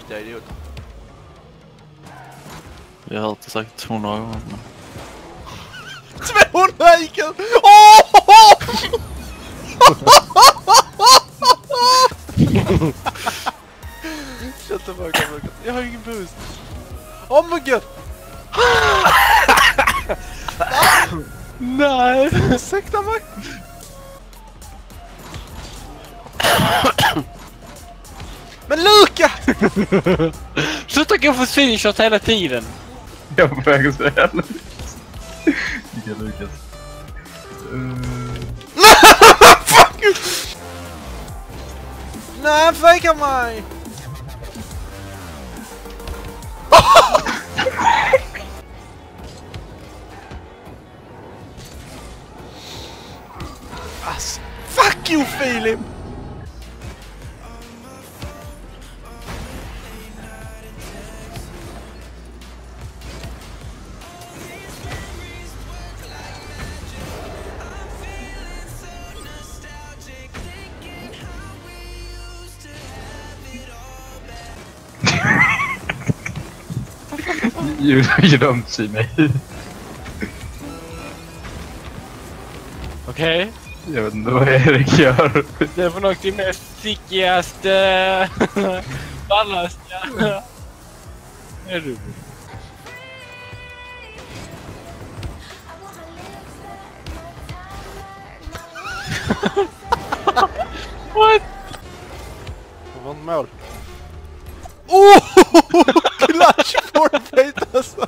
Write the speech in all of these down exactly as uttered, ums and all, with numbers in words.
riktiga idioter. Jag har hört det sagt hundra gånger. tvåhundra I Q! Oh! Shut the fuck up. Jag har ingen boost. Oh my god! Nej! Ursäkta mig! Men Luka! Sluta gå för screenshot hela tiden! Jag får väg säga det. Vilka Lukas. Fuck you! Nej, han fejkar mig! Ass. Fuck you, Filip! You, you don't see me. Okej? Okay. Jag vet inte vad Erik gör. Det var nog det mest sickigaste... ballaste... Är du? What? Det var en mål. Oh! Clutch forfeit alltså!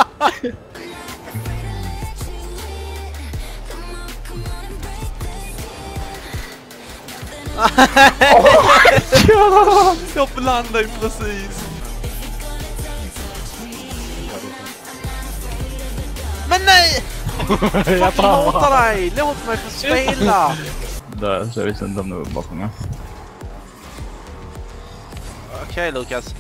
Oh, jag blandade ju precis. Men nej! Jag hatar dig! Låt mig få spela! Där, så jag visste inte om det var bakom mig. Okej, okay, Lukas.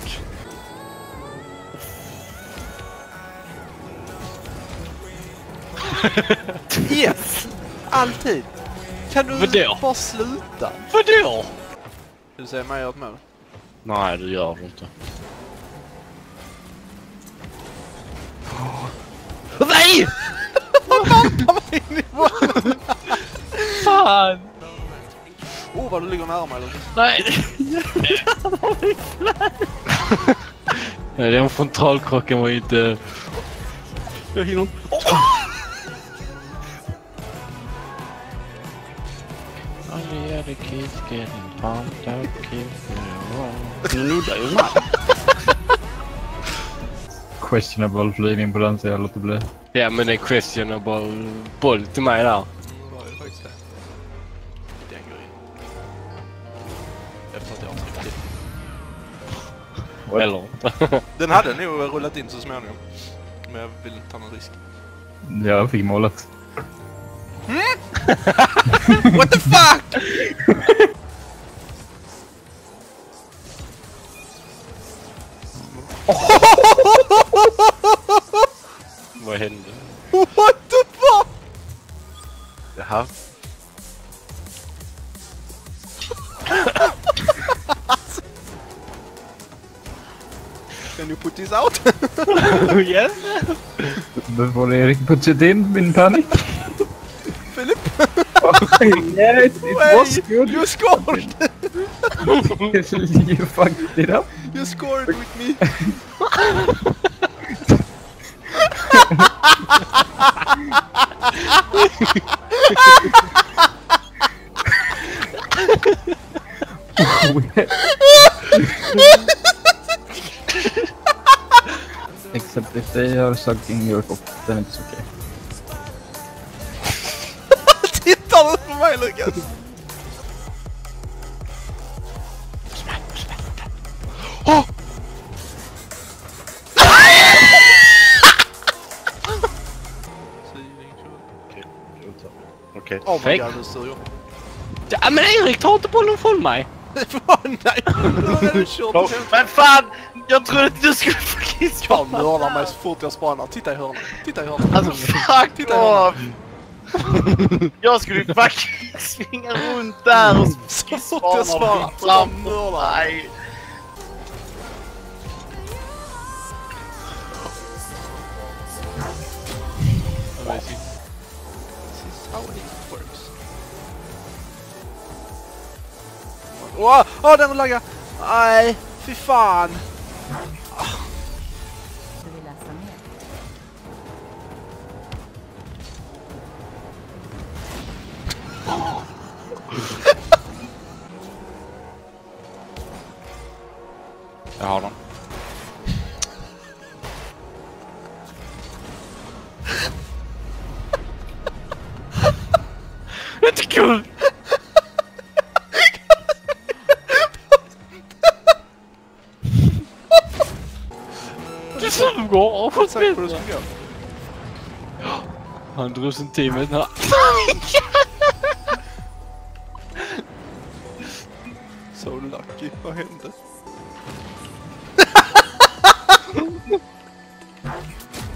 Yes! Alltid! Kan du Vadå? bara sluta? Vadå? Du säger mig åt mål. Nej, det gör du inte. Nej! Mamma mig in i bollen! Fan! Oh, vad du ligger nära mig, Lukas. Nej! Nej, den frontalkrocken var ju inte... Jag hinner inte... Oh! All the kids getting pumped up, kids getting nuddar ju mig. Questionable flygning på den så jag låter bli. Ja, men det är questionable boll till mig där. Det var ju faktiskt det. Den går in. Efter att jag har tryckt till. Eller inte. Den hade nog rullat in så småningom. Men jag vill inte ta någon risk. Jag fick målet. Hmm? What the fuck? Vad hände? What the fuck? Jaha. Can you put this out? Yes. Before Erik puts it in, in panic. Philip? Yeah, it, it was good. You scored! You fucked it up. You scored with me. Except if they are sucking your cock, then it's okay. Tittar du på mig, Lukas? Oh! Okej. Oh my god, du ser ju. Ja, men Erik, ta inte bollen från mig. Nej, du kört. Men fan, jag trodde att du skulle fucking Jag mördar mig så fort jag spanar. Titta i hörnan. Titta i hörnan. Alltså fuck Titta i hörnan. Jag skulle fucking svinga runt där och så fort jag spanar. Så mördar. Precis. This is how it works. Åh, åh den laggar! Nej, fy fan! Du vill läsa mer? Jag har den. Det är inte kul! Det suger av att spela. Han drog sin teamet här. So lucky, vad hände?